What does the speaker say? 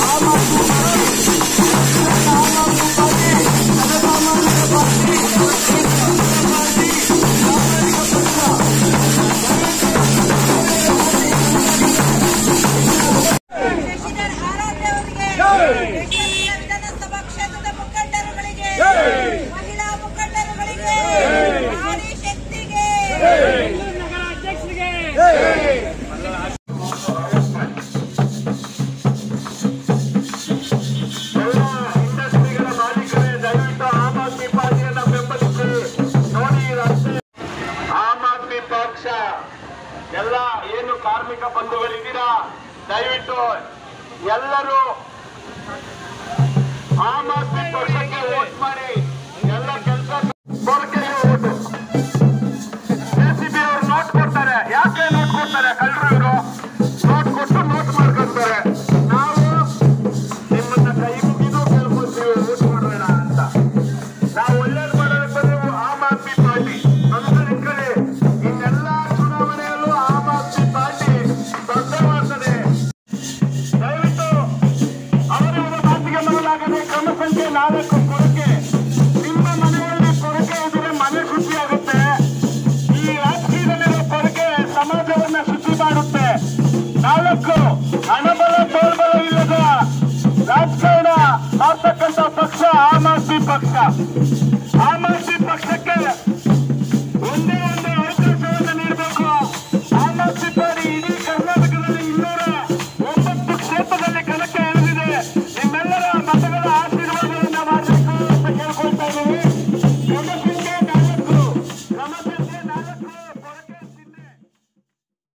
ವಿಧಾನಸಭಾ ಕ್ಷೇತ್ರದ ಮುಖಂಡರುಗಳಿಗೆ, ಮಹಿಳಾ ಮುಖಂಡರುಗಳಿಗೆ, ನಾರಿ ಶಕ್ತಿಗೆ, ನಗರಾಧ್ಯಕ್ಷರಿಗೆ ಇಂಡಸ್ಟ್ರಿಗಳ ಮಾಲೀಕರೇ ದಯವಿಟ್ಟು ಆಮ್ ಆದ್ಮಿ ಪಾರ್ಟಿಯನ್ನ ಬೆಂಬಲಿಸಿ ನೋಡಿ. ಆಮ್ ಆದ್ಮಿ ಪಕ್ಷ ಎಲ್ಲ ಏನು ಕಾರ್ಮಿಕ ಬಂಧುಗಳಿದ್ದೀರಾ, ದಯವಿಟ್ಟು ಎಲ್ಲರೂ ಆಮ್ ಆದ್ಮಿ ಪಕ್ಷಕ್ಕೆ ವೋಟ್ ಮಾಡಿ. ಎಲ್ಲ ಕೆಲಸ ಓಟು JCB ಅವರು ನೋಟ್ ಕೊಡ್ತಾರೆ. ಯಾಕೆ